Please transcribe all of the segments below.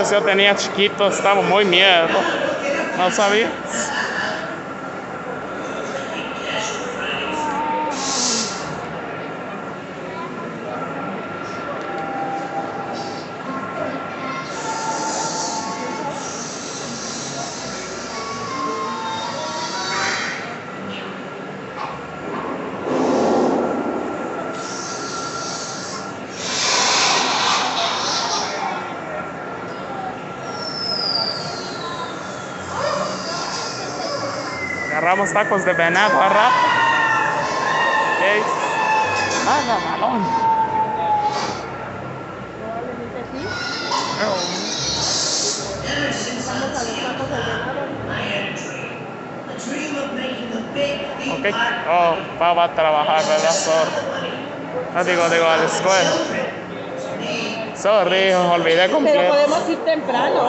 esos yo tenía chiquito, estaba muy miedo. ¿No sabía? Agarramos tacos de venado a rato. ¿Qué dices? Nada, malón. Probablemente sí. Ok. Oh, va a trabajar, ¿verdad? No digo, a la escuela. Sorry, olvidé completo. Pero podemos ir temprano.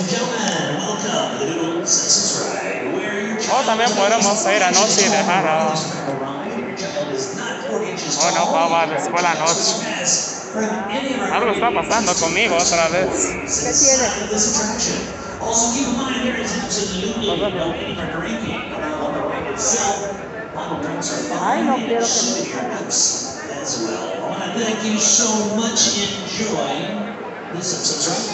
O también podemos ir anoche y dejar a... O no, va a la escuela anoche. Algo está pasando conmigo otra vez. ¿Qué tienes? Ay, no quiero que me digan. Thank you so much. Enjoy this episode, right?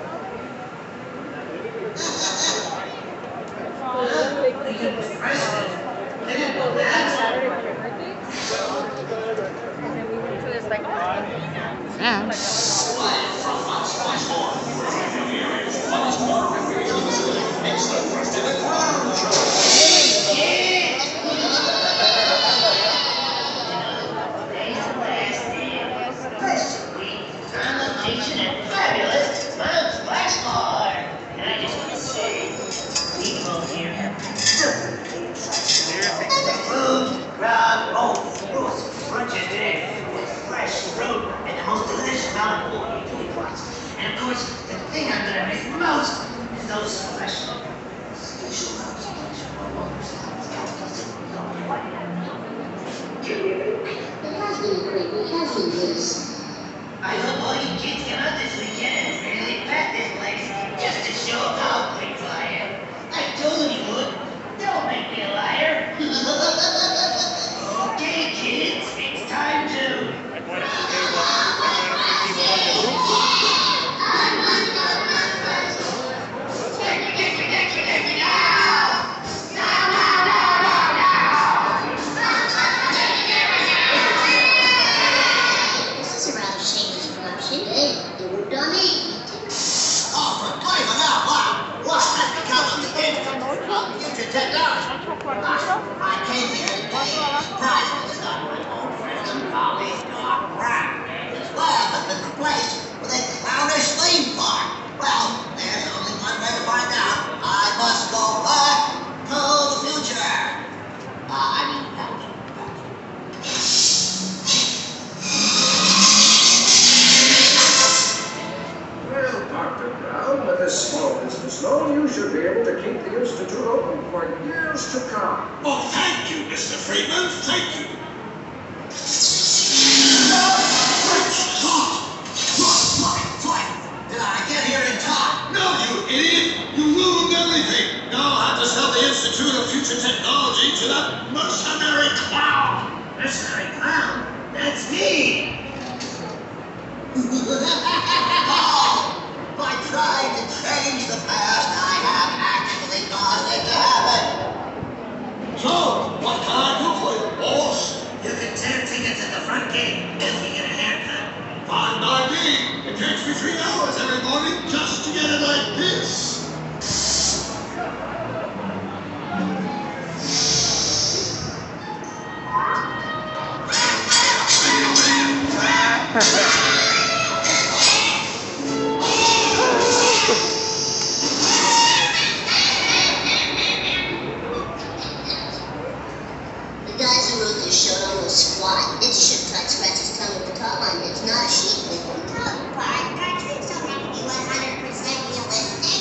And of course, the thing I'm gonna miss most is those special It has been a great week, hasn't it? I hope all you kids come out this weekend and really pack this place just to show how quick I am. I told you would. Don't make me a liar. Okay, kids, it's time to... I came here today to surprise some of my old friends and colleagues, Doc Brown, as well have been replaced with a clownish theme park. Well, there's only one way to find out. I must go back to the future. Well, Dr. Brown, with this small business loan, you should be able to keep the Institute open for years to come. Oh, thank you, Mr. Friedman. Thank you. Did I get here in time? No, you idiot! You ruined everything. Now I'll have to sell the Institute of Future Technology to that mercenary clown. Mercenary clown? That's me! By trying to change the past, I have actually caused it to happen. So, what can I do for you, boss? You can tear tickets at the front gate if you get a haircut. Fine by me. It takes me 3 hours every morning just to get it like this. The guys who wrote this show don't know squat. It's a ship trying to scratch his tongue with the top line. It's not a sheep with them. No, Bart. Cartoons don't have to be 100% realistic.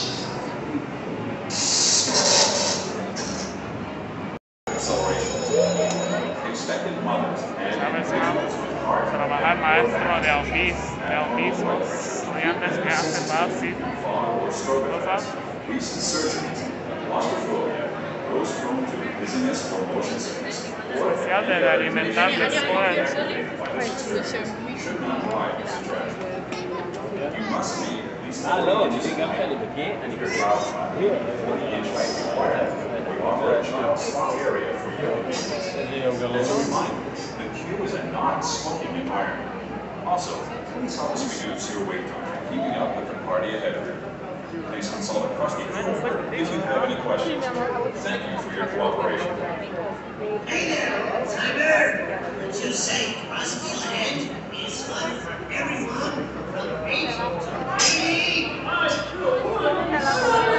¿Sabes, vamos? Trabajar maestro de autismo. estudiantes que hacen BuzzFeed cosas. Recent surgeons, claustrophobia, those prone to dizziness or motion sickness, or Especial de alimentar después. should not ride this attraction. You must be at least Allora, 40 ci inches si capisce in perché height. If your child is not 40-inch height required, we offer a child slot area for you. As a reminder, the queue is a non-smoking environment. Also, please help us reduce your wait time, keeping up with the party ahead of you. Please consult a crusty crew if you have any questions. Thank you for your cooperation. Hey there, Timer! Would you say Krusty Land is fun for everyone from April to May?